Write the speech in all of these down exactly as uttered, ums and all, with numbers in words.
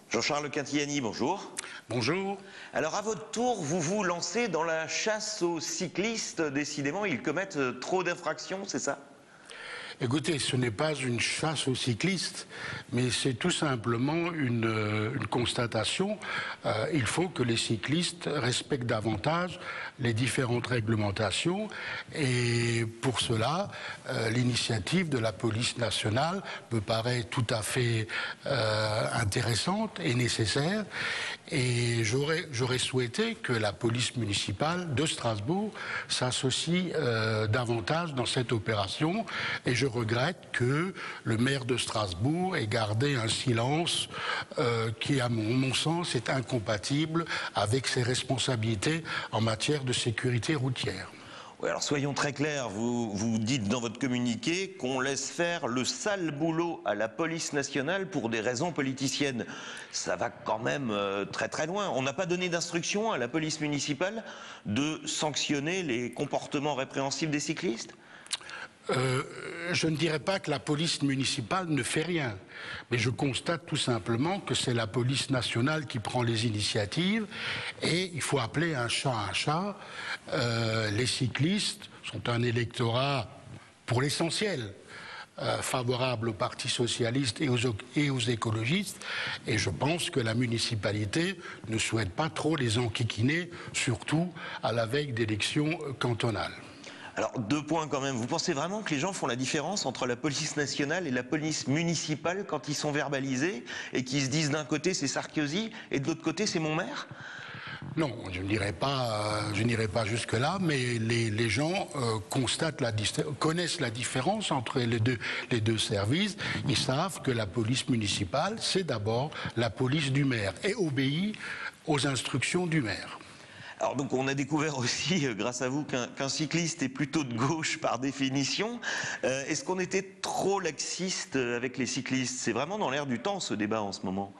Jean-Charles Quintiani, bonjour. Bonjour. Alors à votre tour, vous vous lancez dans la chasse aux cyclistes. Décidément, ils commettent trop d'infractions, c'est ça? Écoutez, ce n'est pas une chasse aux cyclistes, mais c'est tout simplement une, une constatation. Euh, il faut que les cyclistes respectent davantage les différentes réglementations et pour cela, euh, l'initiative de la police nationale me paraît tout à fait euh, intéressante et nécessaire. Et j'aurais j'aurais souhaité que la police municipale de Strasbourg s'associe euh, davantage dans cette opération. Et je regrette que le maire de Strasbourg ait gardé un silence euh, qui, à mon, mon sens, est incompatible avec ses responsabilités en matière de sécurité routière. Oui, alors soyons très clairs, vous, vous dites dans votre communiqué qu'on laisse faire le sale boulot à la police nationale pour des raisons politiciennes. Ça va quand même euh, très très loin. On n'a pas donné d'instruction à la police municipale de sanctionner les comportements répréhensibles des cyclistes ? Euh, je ne dirais pas que la police municipale ne fait rien, mais je constate tout simplement que c'est la police nationale qui prend les initiatives et il faut appeler un chat un chat. Euh, les cyclistes sont un électorat pour l'essentiel euh, favorable au Parti socialiste et aux, et aux écologistes, et je pense que la municipalité ne souhaite pas trop les enquiquiner, surtout à la veille d'élections cantonales. Alors, deux points quand même. Vous pensez vraiment que les gens font la différence entre la police nationale et la police municipale quand ils sont verbalisés et qu'ils se disent d'un côté c'est Sarkozy et de l'autre côté c'est mon maire ? Non, je n'irai pas, je n'irai pas jusque-là, mais les, les gens euh, constatent la, connaissent la différence entre les deux, les deux services. Ils savent que la police municipale, c'est d'abord la police du maire et obéit aux instructions du maire. Alors donc on a découvert aussi, euh, grâce à vous, qu'un qu'un cycliste est plutôt de gauche par définition. Euh, Est-ce qu'on était trop laxiste avec les cyclistes? C'est vraiment dans l'air du temps ce débat en ce moment.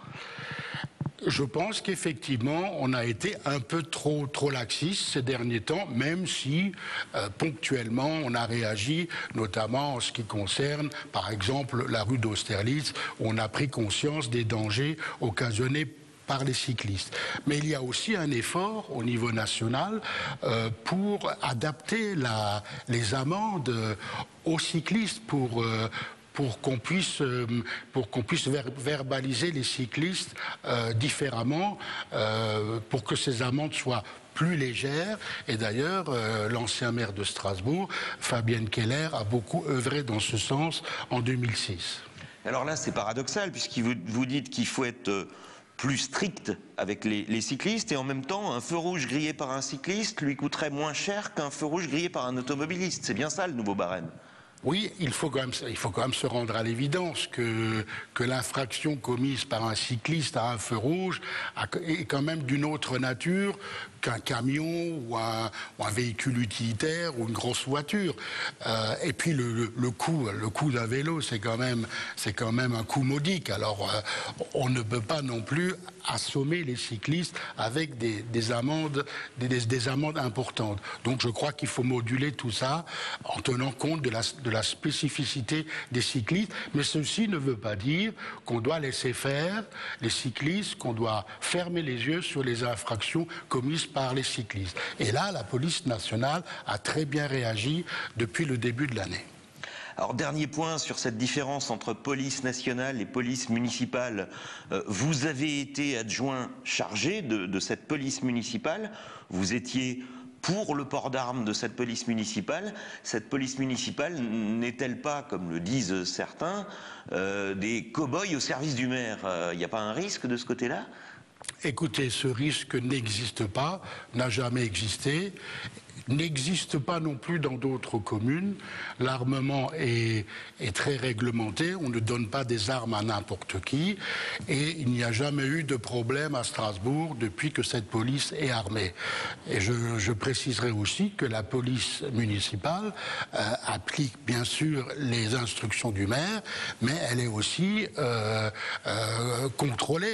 Je pense qu'effectivement, on a été un peu trop, trop laxiste ces derniers temps, même si euh, ponctuellement on a réagi, notamment en ce qui concerne, par exemple, la rue d'Austerlitz, où on a pris conscience des dangers occasionnés par les cyclistes. Mais il y a aussi un effort au niveau national euh, pour adapter la, les amendes aux cyclistes, pour... Euh, pour qu'on puisse, euh, pour qu'on puisse ver verbaliser les cyclistes euh, différemment, euh, pour que ces amendes soient plus légères. Et d'ailleurs, euh, l'ancien maire de Strasbourg, Fabienne Keller, a beaucoup œuvré dans ce sens en deux mille six. Alors là, c'est paradoxal, puisque vous, vous dites qu'il faut être euh, plus strict avec les, les cyclistes, et en même temps, un feu rouge grillé par un cycliste lui coûterait moins cher qu'un feu rouge grillé par un automobiliste. C'est bien ça le nouveau barème. Oui, il faut quand même, il faut quand même se rendre à l'évidence que, que l'infraction commise par un cycliste à un feu rouge est quand même d'une autre nature qu'un camion ou un, ou un véhicule utilitaire ou une grosse voiture. Euh, et puis le, le, le coût, le coût d'un vélo, c'est quand même, c'est quand même un coût modique. Alors euh, on ne peut pas non plus assommer les cyclistes avec des, des amendes, des, des, des amendes importantes. Donc je crois qu'il faut moduler tout ça en tenant compte de la, de la spécificité des cyclistes. Mais ceci ne veut pas dire qu'on doit laisser faire les cyclistes, qu'on doit fermer les yeux sur les infractions commises par les cyclistes. Et là, la police nationale a très bien réagi depuis le début de l'année. Alors, dernier point sur cette différence entre police nationale et police municipale. Euh, vous avez été adjoint chargé de, de cette police municipale. Vous étiez pour le port d'armes de cette police municipale. Cette police municipale n'est-elle pas, comme le disent certains, euh, des cow-boys au service du maire? Il n'y a pas un risque de ce côté-là? Écoutez, ce risque n'existe pas, n'a jamais existé, n'existe pas non plus dans d'autres communes. L'armement est, est très réglementé, on ne donne pas des armes à n'importe qui, et il n'y a jamais eu de problème à Strasbourg depuis que cette police est armée. Et je, je préciserai aussi que la police municipale euh, applique bien sûr les instructions du maire, mais elle est aussi euh, euh, contrôlée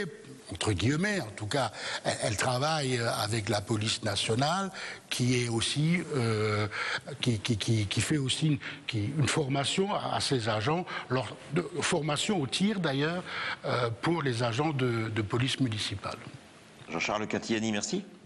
entre guillemets, en tout cas, elle, elle travaille avec la police nationale, qui est aussi, euh, qui, qui, qui, qui fait aussi une, qui, une formation à, à ses agents, leur, de, formation au tir d'ailleurs, euh, pour les agents de, de police municipale. Jean-Charles Quintiani, merci.